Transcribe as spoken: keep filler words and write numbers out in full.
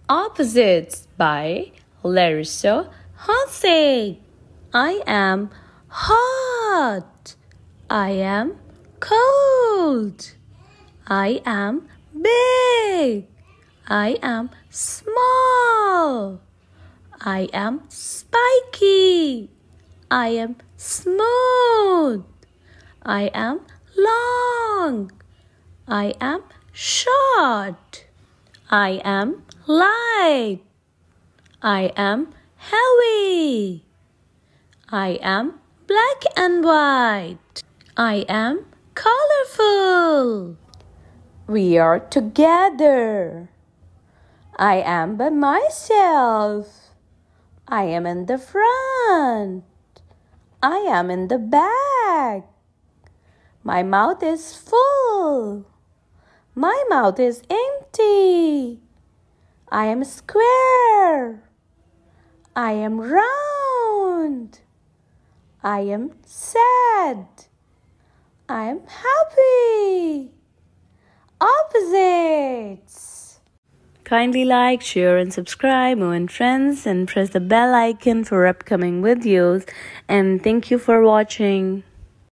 Opposites by Larissa Hansig. I am hot. I am cold. I am big. I am small. I am spiky. I am smooth. I am long. I am short. I am light. I am heavy. I am black and white. I am colorful. We are together. I am by myself. I am in the front. I am in the back. My mouth is full. My mouth is empty. I am square. I am round. I am sad. I am happy. Opposites. Kindly like, share and subscribe, and friends, and press the bell icon for upcoming videos. And thank you for watching.